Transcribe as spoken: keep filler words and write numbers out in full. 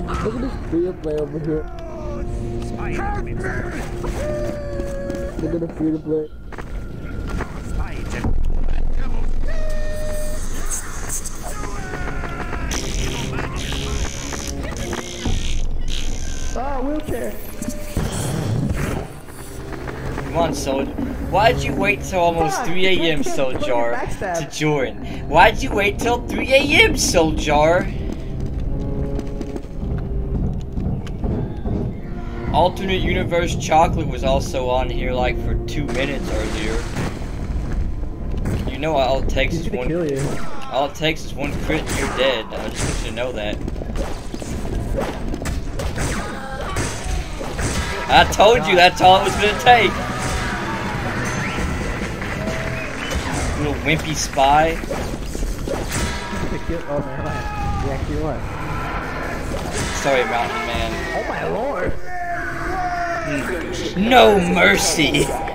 Look at this free play over here. Look at the free to play. Ah, wheelchair. Come on, Soldier. Why'd you wait till almost three A M, Soldier, to join? Why'd you wait till three A M, Soldier? Alternate Universe Chocolate was also on here like for two minutes earlier. You know all it takes is one. All it takes is one crit and you're dead. I just want you to know that. I told you that's all it was gonna take. Little wimpy spy. Oh man, he actually won. Sorry, Mountain Man. Oh my lord. No mercy.